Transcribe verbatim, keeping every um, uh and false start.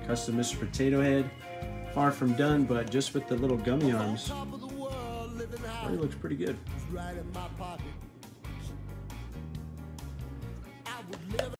Custom Mister Potato Head. Far from done, but just with the little gummy arms, it looks pretty good.